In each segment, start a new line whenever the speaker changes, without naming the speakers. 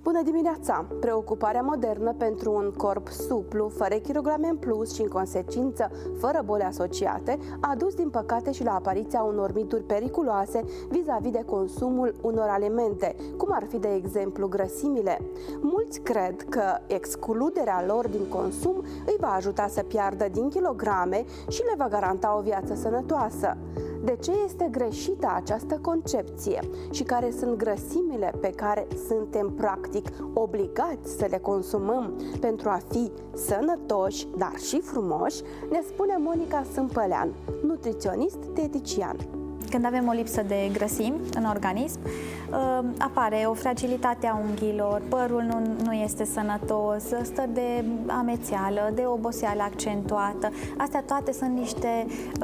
Bună dimineața! Preocuparea modernă pentru un corp suplu, fără kilograme în plus și, în consecință, fără boli asociate, a dus, din păcate, și la apariția unor mituri periculoase vis-a-vis de consumul unor alimente, cum ar fi, de exemplu, grăsimile. Mulți cred că excluderea lor din consum îi va ajuta să piardă din kilograme și le va garanta o viață sănătoasă. De ce este greșită această concepție și care sunt grăsimile pe care suntem practic obligați să le consumăm pentru a fi sănătoși, dar și frumoși, ne spune Monica Sâmpălean, nutriționist-dietician.
Când avem o lipsă de grăsimi în organism, apare o fragilitate a unghiilor, părul nu este sănătos, stări de amețeală, de oboseală accentuată. Astea toate sunt niște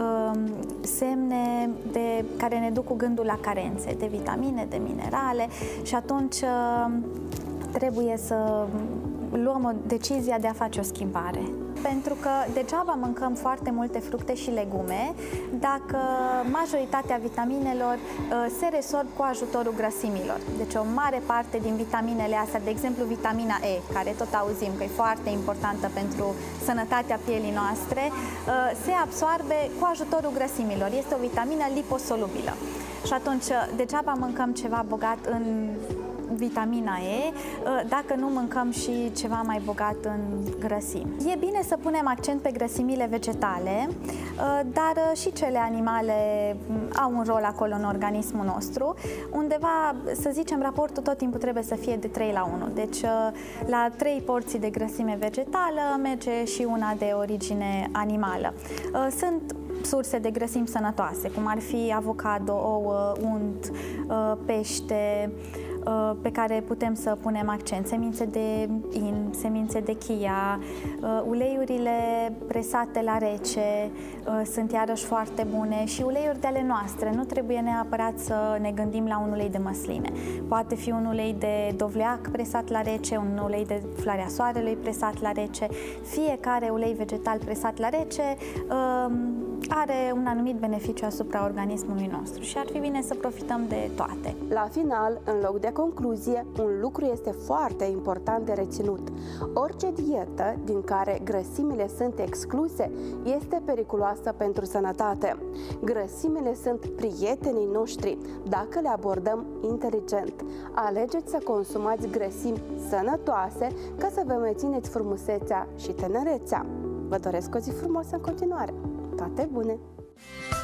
semne care ne duc cu gândul la carențe de vitamine, de minerale și atunci trebuie să luăm o decizie de a face o schimbare. Pentru că degeaba mâncăm foarte multe fructe și legume dacă majoritatea vitaminelor se resorb cu ajutorul grăsimilor. Deci o mare parte din vitaminele astea, de exemplu vitamina E, care tot auzim că e foarte importantă pentru sănătatea pielii noastre, se absorbe cu ajutorul grăsimilor. Este o vitamină liposolubilă. Și atunci degeaba mâncăm ceva bogat în vitamina E dacă nu mâncăm și ceva mai bogat în grăsimi. E bine să punem accent pe grăsimile vegetale, dar și cele animale au un rol acolo în organismul nostru. Undeva, să zicem, raportul tot timpul trebuie să fie de 3:1. Deci la 3 porții de grăsime vegetală merge și una de origine animală. Sunt surse de grăsimi sănătoase, cum ar fi avocado, ouă, unt, pește, pe care putem să punem accent, semințe de in, semințe de chia, uleiurile presate la rece sunt iarăși foarte bune și uleiuri de ale noastre. Nu trebuie neapărat să ne gândim la un ulei de măsline. Poate fi un ulei de dovleac presat la rece, un ulei de floarea soarelui presat la rece. Fiecare ulei vegetal presat la rece are un anumit beneficiu asupra organismului nostru și ar fi bine să profităm de toate.
La final, în loc de concluzie, un lucru este foarte important de reținut. Orice dietă din care grăsimile sunt excluse este periculoasă pentru sănătate. Grăsimile sunt prietenii noștri dacă le abordăm inteligent. Alegeți să consumați grăsimi sănătoase ca să vă mențineți frumusețea și tinerețea. Vă doresc o zi frumoasă în continuare! Toate bune!